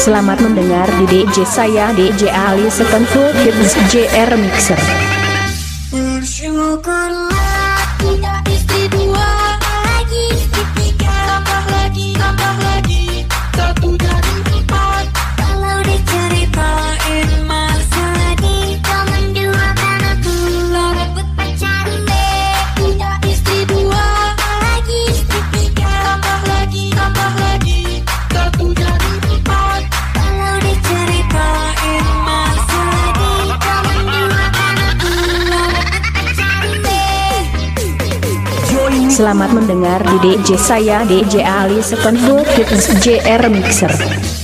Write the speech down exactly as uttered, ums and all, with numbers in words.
Selamat mendengar di D J saya D J Ali Second Full Hits J R Mixer. Bersyukurlah punya istri dua lagi, istri tiga tambah lagi, tambah lagi, satu jadi empat. Kalau diceritain masa lagi, kau menduakan aku, kau rebut pacarmu. Punya istri dua lagi, istri tiga tambah lagi, tambah lagi, satu jadi empat. Kalau diceritain masa lagi, kau menduakan aku, kau rebut pacarmu. Selamat mendengar di D J saya D J Ali Second Full Hits J R Mixer.